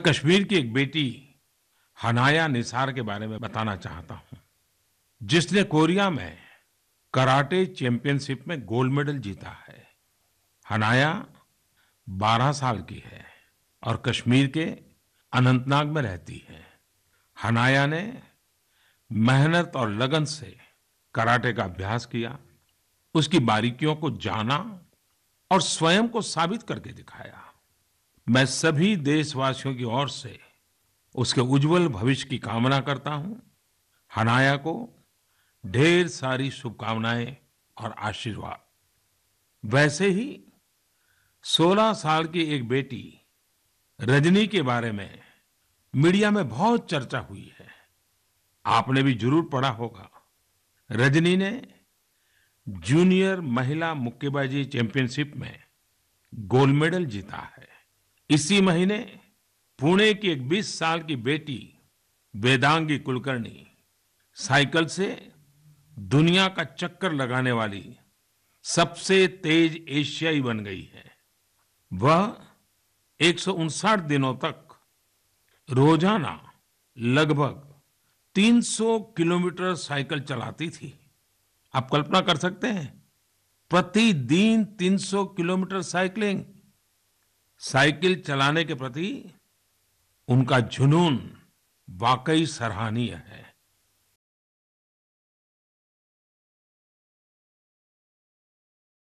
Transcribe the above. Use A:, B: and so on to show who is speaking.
A: कश्मीर की एक बेटी हनाया निसार के बारे में बताना चाहता हूँ, जिसने कोरिया में कराटे चैंपियनशिप में गोल्ड मेडल जीता है। हनाया 12 साल की है और कश्मीर के अनंतनाग में रहती है। हनाया ने मेहनत और लगन से कराटे का अभ्यास किया, उसकी बारीकियों को जाना और स्वयं को साबित करके दिखाया। मैं सभी देशवासियों की ओर से उसके उज्जवल भविष्य की कामना करता हूं। हनाया को ढेर सारी शुभकामनाएं और आशीर्वाद। वैसे ही 16 साल की एक बेटी रजनी के बारे में मीडिया में बहुत चर्चा हुई है। आपने भी जरूर पढ़ा होगा। रजनी ने जूनियर महिला मुक्केबाजी चैंपियनशिप में गोल्ड मेडल जीता है। इसी महीने पुणे की एक 20 साल की बेटी वेदांगी कुलकर्णी साइकिल से दुनिया का चक्कर लगाने वाली सबसे तेज एशियाई बन गई है। वह 159 दिनों तक रोजाना लगभग 300 किलोमीटर साइकिल चलाती थी। आप कल्पना कर सकते हैं, प्रतिदिन 300 किलोमीटर साइकिलिंग। साइकिल चलाने के प्रति उनका जुनून वाकई सराहनीय है।